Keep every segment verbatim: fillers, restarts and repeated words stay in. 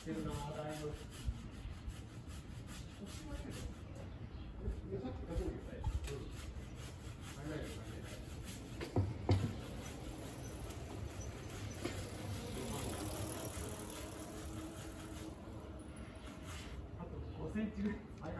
センチぐらい。はいはい。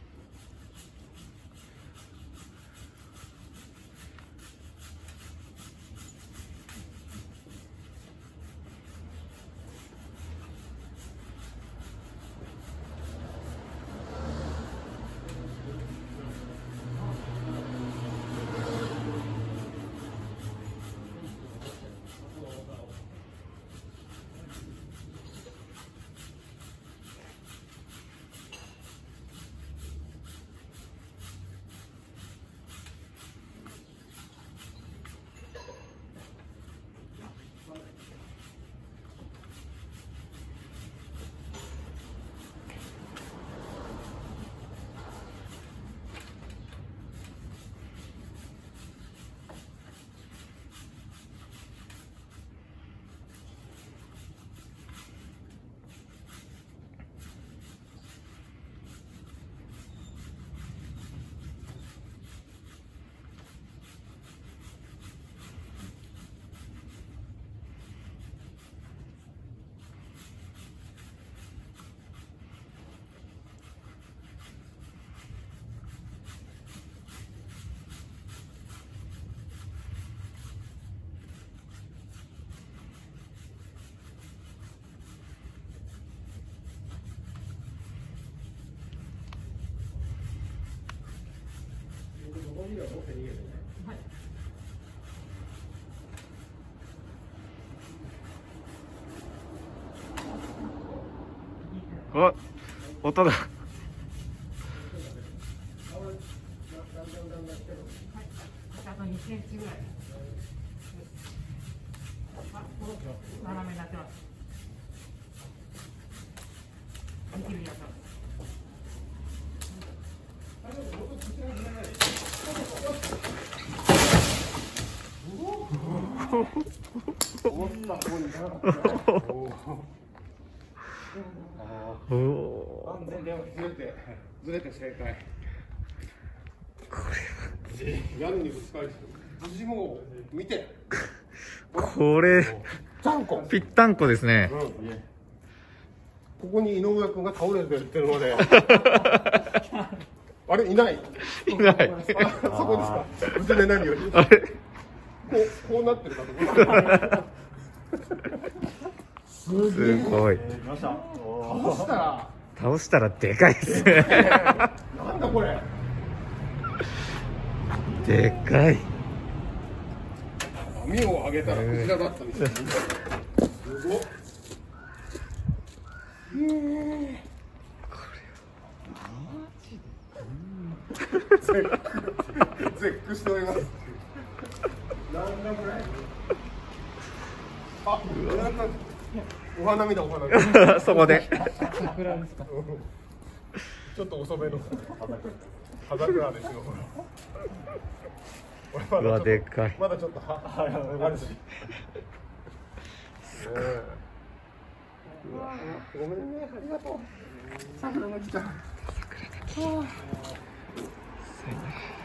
お、音が。 あとにセンチぐらい。あ、斜めになってます。見てみましょう。 思ったところに行かなかったね。 おお。 完全にずれて、ずれて正解。 これ屋根にぶつかり、無事もう見て。 これぴったんこですね。 うん、ここに井上君が倒れてるので。あれいない。 いない。 あ、そこですか。崩れないように。 あれ。 こう、こうなってるかと思った。 すごい。 倒したら。 倒したらでかいですね。 なんだこれ。 でかい。 網を上げたらクジラだったみたいな。すごっ。絶句しております。なんだこれ。あ、なんだ。お花見だお花見。 そこで。 桜ですか。 ちょっと遅めの。葉桜ですよ。 うわ、でかい。 まだちょっとは、あるし。ごめんね、ありがとう。桜が来た。 さよなら。